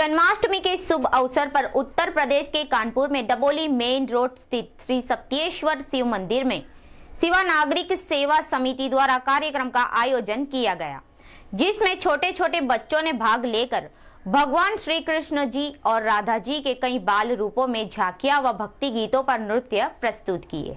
जन्माष्टमी के शुभ अवसर पर उत्तर प्रदेश के कानपुर में डबोली मेन रोड स्थित श्री सत्येश्वर शिव मंदिर में शिवा नागरिक सेवा समिति द्वारा कार्यक्रम का आयोजन किया गया, जिसमें छोटे छोटे बच्चों ने भाग लेकर भगवान श्री कृष्ण जी और राधा जी के कई बाल रूपों में झांकियां व भक्ति गीतों पर नृत्य प्रस्तुत किए।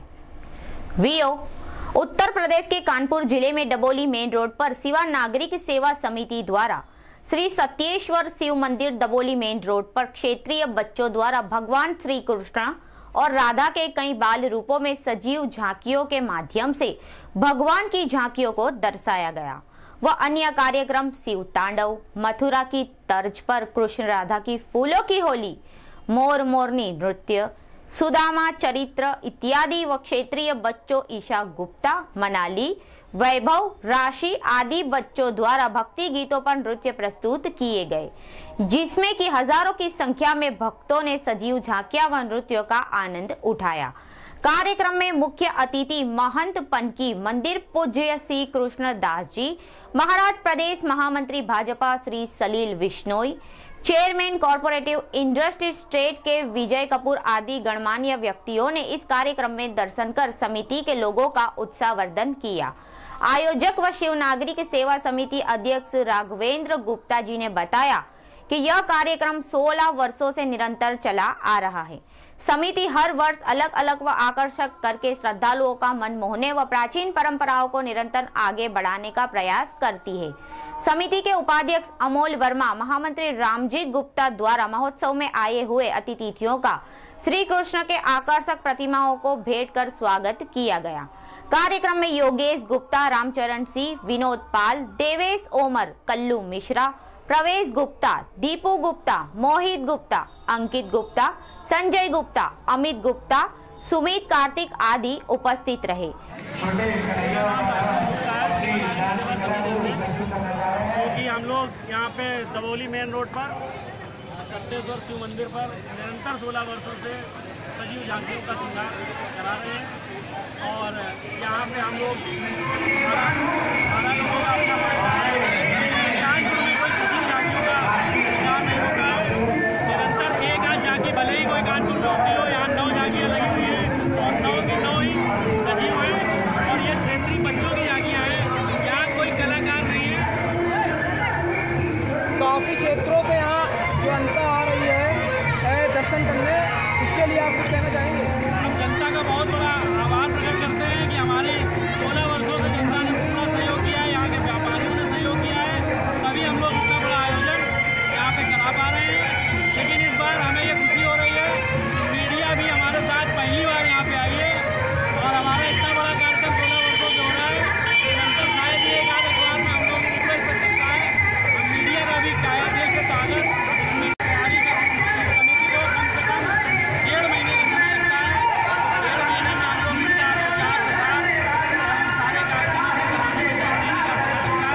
वीओ उत्तर प्रदेश के कानपुर जिले में डबोली मेन रोड पर शिवा नागरिक सेवा समिति द्वारा श्री सत्येश्वर शिव मंदिर डबोली मेन रोड पर क्षेत्रीय बच्चों द्वारा भगवान श्री कृष्ण और राधा के कई बाल रूपों में सजीव झांकियों के माध्यम से भगवान की झांकियों को दर्शाया गया व अन्य कार्यक्रम शिव तांडव, मथुरा की तर्ज पर कृष्ण राधा की फूलों की होली, मोर मोरनी नृत्य, सुदामा चरित्र इत्यादि व क्षेत्रीय बच्चों ईशा गुप्ता, मनाली, वैभव, राशि आदि बच्चों द्वारा भक्ति गीतों पर नृत्य प्रस्तुत किए गए, जिसमें कि हजारों की संख्या में भक्तों ने सजीव झांकियां व नृत्यों का आनंद उठाया। कार्यक्रम में मुख्य अतिथि महंत पनकी मंदिर पूज्य श्री कृष्ण दास जी, महाराज प्रदेश महामंत्री Bhajpa Shri Salil Vishnoi, chairman corporative industry state के विजय कपूर आदि गणमान्य व्यक्तियों ने इस कार्यक्रम में दर्शन कर समिति के लोगों का उत्साहवर्धन किया। आयोजक व शिव नागरिक सेवा समिति अध्यक्ष राघवेंद्र गुप्ता जी ने बताया कि यह कार्यक्रम 16 वर्षों से निरंतर चला आ रहा है। समिति हर वर्ष अलग अलग व आकर्षक करके श्रद्धालुओं का मन मोहने व प्राचीन परंपराओं को निरंतर आगे बढ़ाने का प्रयास करती है। समिति के उपाध्यक्ष अमोल वर्मा, महामंत्री रामजी गुप्ता द्वारा महोत्सव में आए हुए अतिथियों का श्री कृष्ण के आकर्षक प्रतिमाओं को भेंट कर स्वागत किया गया। कार्यक्रम में योगेश गुप्ता, रामचरण सिंह, विनोद पाल, देवेश ओमर, कल्लू मिश्रा, प्रवेश गुप्ता, दीपू गुप्ता, मोहित गुप्ता, अंकित गुप्ता, संजय गुप्ता, अमित गुप्ता, सुमित कार्तिक आदि उपस्थित रहे। क्योंकि हम लोग यहाँ पे डबोली मेन रोड पर सत्येश्वर शिव मंदिर पर निरंतर 16 वर्षों से सजीव झांकियों का श्रृंगार करा रहे हैं और यहाँ पे हम लोग 12 लोगों का अपना कानपुर में कोई सजीव झांकियों का श्रृंगार नहीं होता है। निरंतर एक आध झांकी, भले ही कोई कानपुर में होती हो, यहाँ 9 झांकियाँ लगी हुई हैं और 9 की 9 ही सजीव हैं और ये क्षेत्रीय बच्चों की झांकियाँ हैं, यहाँ कोई कलाकार नहीं है। काफ़ी क्षेत्रों से यहाँ जनता आ रही है दर्शन करने, इसके लिए आप कुछ कहना चाहेंगे? हम जनता का बहुत बड़ा आभार प्रकट करते हैं कि हमारी 16 वर्षों से जनता ने पूरा सहयोग किया है, यहाँ के व्यापारियों ने सहयोग किया है, तभी हम लोग इतना बड़ा आयोजन यहाँ पे करा पा रहे हैं। लेकिन इस बार हमें ये खुशी हो रही है कि मीडिया भी हमारे साथ पहली बार यहाँ पे आई है और हमारा इतना बड़ा कार्यक्रम 16 वर्षों से हो रहा है। निरंतर शायद ये एक आध अखबार में हम लोग की रिक्वेस्ट पर चलता है, हम मीडिया का भी काया दिल से ताकत तैयारी कर समिति को कम से कम 1.5 महीने का समय लगता है। 1.5 महीने में हम लोग इसका प्रचार प्रसार और सारे कार्यक्रमों को कराने में नहीं कर सकता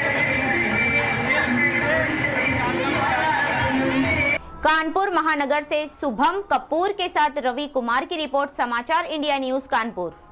है। कानपुर महानगर से शुभम कपूर के साथ रवि कुमार की रिपोर्ट, समाचार इंडिया न्यूज कानपुर।